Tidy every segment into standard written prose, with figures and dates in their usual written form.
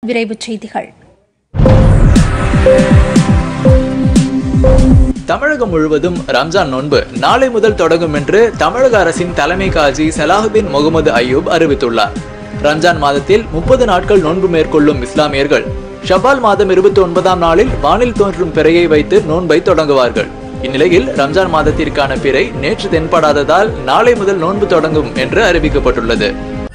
விரைவுச் செய்திகள். தமிழகம் முழுவதும் ரம்ஜான் நோன்பு நாளை முதல் தொடங்கும் என்று தமிழக அரசின் தலைமை காஜி சலாஹுதீன் முகமது அய்யூப் அறிவித்துள்ளார். ரம்ஜான் மாதத்தில் 30 நாட்கள் நோன்பு மேற்கொள்ளும் இஸ்லாமியர்கள் ஷவால் மாதம் 29ஆம் நாளில் வானில் தோன்றும் பிறையை வைத்து நோன்பை தொடங்குவார்கள். இந்நிலையில் ரம்ஜான் மாதத்திற்கான பிறை நேற்று தென்படாததால் நாளை முதல் நோன்பு தொடங்கும் என்று அறிவிக்கப்பட்டுள்ளது.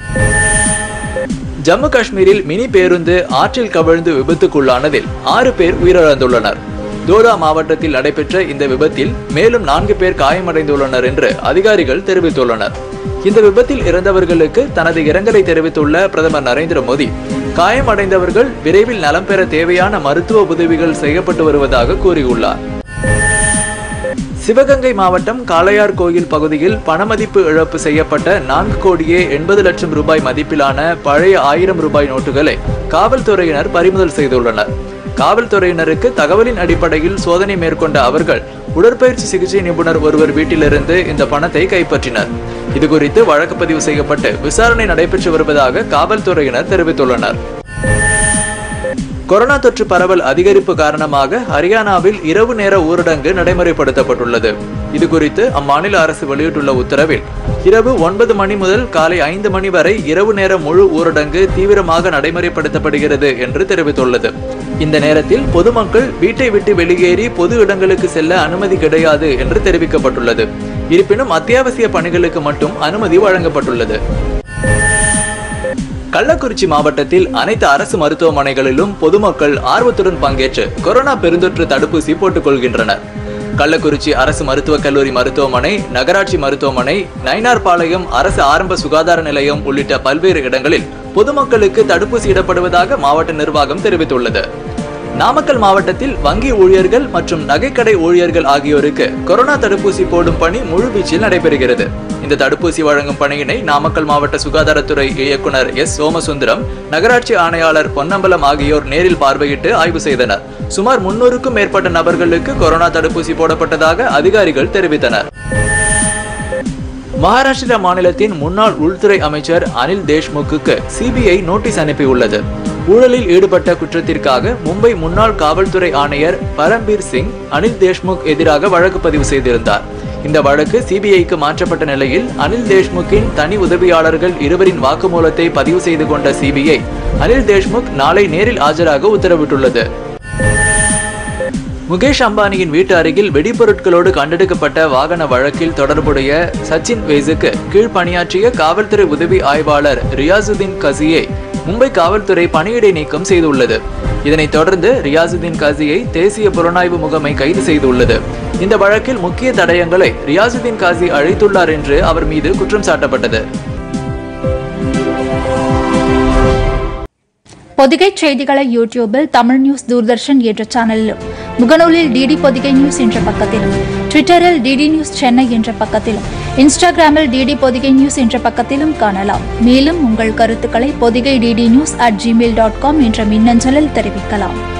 ஜம்மு காஷ்மீரில் மினி பேருந்து ஆற்றில் கவிழ்ந்து விபத்துக்குள்ளானதில் 6 பேர் உயிரிழந்துள்ளனர். தோடா மாவட்டத்தில் நடைபெற்ற இந்த விபத்தில் மேலும் 4 பேர் காயமடைந்துள்ளனர் என்று அதிகாரிகள் தெரிவித்துள்ளனர். இந்த விபத்தில் இறந்தவர்களுக்கு தனது இரங்கலை தெரிவித்துள்ள பிரதமர் நரேந்திர மோடி, காயமடைந்தவர்கள் விரைவில் நலம் பெற தேவையான மருத்துவ உதவிகள் செய்யப்பட்டு வருவதாக கூறியுள்ளார். சிவகங்கை மாவட்டம் காளையார் கோயில் பகுதியில் பணமதிப்பு இழப்பு செய்யப்பட்ட 4,80 லட்சம் ரூபாய் மதிப்பிலான பழைய 1000 ரூபாய் நோட்டுகளை காவல்துறையினர் பறிமுதல் செய்துள்ளனர். காவல்துறையினருக்கு தகவலின் அடிப்படையில் சோதனை மேற்கொண்ட அவர்கள் உடற்பயிற்சி சிகிச்சை நிபுணர் ஒருவர் வீட்டிலிருந்து இந்த பணத்தை கைப்பற்றினர். இதுகுறித்து வழக்கு பதிவு செய்யப்பட்டு விசாரணை நடைபெற்று வருவதாக காவல்துறையினர் தெரிவித்துள்ளனர். கொரோனா தொற்று பரவல் அதிகரிப்பு காரணமாக ஹரியானாவில் இரவு நேர ஊரடங்கு நடைமுறைப்படுத்தப்பட்டுள்ளது. இதுகுறித்து அம்மாநில அரசு வெளியிட்டுள்ள உத்தரவில் இரவு 9 மணி முதல் காலை 5 மணி வரை இரவு நேர முழு ஊரடங்கு தீவிரமாக நடைமுறைப்படுத்தப்படுகிறது என்று தெரிவித்துள்ளது. இந்த நேரத்தில் பொதுமக்கள் வீட்டை விட்டு வெளியேறி பொது இடங்களுக்கு செல்ல அனுமதி கிடையாது என்று தெரிவிக்கப்பட்டுள்ளது. இருப்பினும் அத்தியாவசிய பணிகளுக்கு மட்டும் அனுமதி வழங்கப்பட்டுள்ளது. கள்ளக்குறிச்சி மாவட்டத்தில் அனைத்து அரசு மருத்துவமனைகளிலும் பொதுமக்கள் ஆர்வத்துடன் பங்கேற்று கொரோனா பெருந்தொற்று தடுப்பூசி போட்டுக் கொள்கின்றனர். கள்ளக்குறிச்சி அரசு மருத்துவக் கல்லூரி மருத்துவமனை, நகராட்சி மருத்துவமனை, நயினார்பாளையம் அரசு ஆரம்ப சுகாதார நிலையம் உள்ளிட்ட பல்வேறு இடங்களில் பொதுமக்களுக்கு தடுப்பூசி இடப்படுவதாக மாவட்ட நிர்வாகம் தெரிவித்துள்ளது. நாமக்கல் மாவட்டத்தில் வங்கி ஊழியர்கள் மற்றும் நகைக்கடை ஊழியர்கள் ஆகியோருக்கு கொரோனா தடுப்பூசி போடும் பணி முழுவீச்சில் நடைபெறுகிறது. இந்த தடுப்பூசி வழங்கும் பணியினை நாமக்கல் மாவட்ட சுகாதாரத்துறை இயக்குனர் எஸ். சோமசுந்தரம், நகராட்சி ஆணையாளர் பொன்னம்பலம் ஆகியோர் நேரில் பார்வையிட்டு ஆய்வு செய்தனர். சுமார் 300க்கும் மேற்பட்ட நபர்களுக்கு கொரோனா தடுப்பூசி போடப்பட்டதாக அதிகாரிகள் தெரிவித்தனர். மகாராஷ்டிரா மாநிலத்தின் முன்னாள் உள்துறை அமைச்சர் அனில் தேஷ்முக்கு சிபிஐ நோட்டீஸ் அனுப்பியுள்ளது. ஊழலில் ஈடுபட்ட குற்றத்திற்காக மும்பை முன்னாள் காவல்துறை ஆணையர் பரம்பீர் சிங் அனில் தேஷ்முக் எதிராக வழக்கு பதிவு செய்திருந்தார். இந்த வழக்கு சிபிஐக்கு மாற்றப்பட்ட நிலையில் அனில் தேஷ்முக்கின் தனி உதவியாளர்கள் இருவரின் வாக்குமூலத்தை பதிவு செய்து கொண்ட சிபிஐ அனில் தேஷ்முக் நாளை நேரில் ஆஜராக உத்தரவிட்டுள்ளது. முகேஷ் அம்பானியின் வீட்டு அருகில் வெடிபொருட்களோடு கண்டெடுக்கப்பட்ட வாகன வழக்கில் தொடர்புடைய சச்சின் வேஸுக்கு கீழ் பணியாற்றிய காவல்துறை உதவி ஆய்வாளர் ரியாசுதீன் கசியை மும்பை காவல்துறை பணியிடை நீக்கம் செய்துள்ளது. இதனைத் தொடர்ந்து ரியாசுதீன் கசியை தேசிய புலனாய்வு முகமை கைது செய்துள்ளது. இந்த வழக்கில் முக்கிய தடயங்களை ரியாசுதீன் கசி அழைத்துள்ளார் என்று அவர் மீது குற்றம் சாட்டப்பட்டது. பொதிகை செய்திகளை யூடியூபில் தமிழ் நியூஸ் தூர்தர்ஷன் என்ற சேனலிலும், முகநூலில் டிடி பொதிகை நியூஸ் என்ற பக்கத்திலும், ட்விட்டரில் டிடி நியூஸ் சென்னை என்ற பக்கத்திலும், இன்ஸ்டாகிராமில் டிடி பொதிகை நியூஸ் என்ற பக்கத்திலும் காணலாம். மேலும் உங்கள் கருத்துக்களை பொதிகை dd news@gmail.com என்ற மின்னஞ்சலில் தெரிவிக்கலாம்.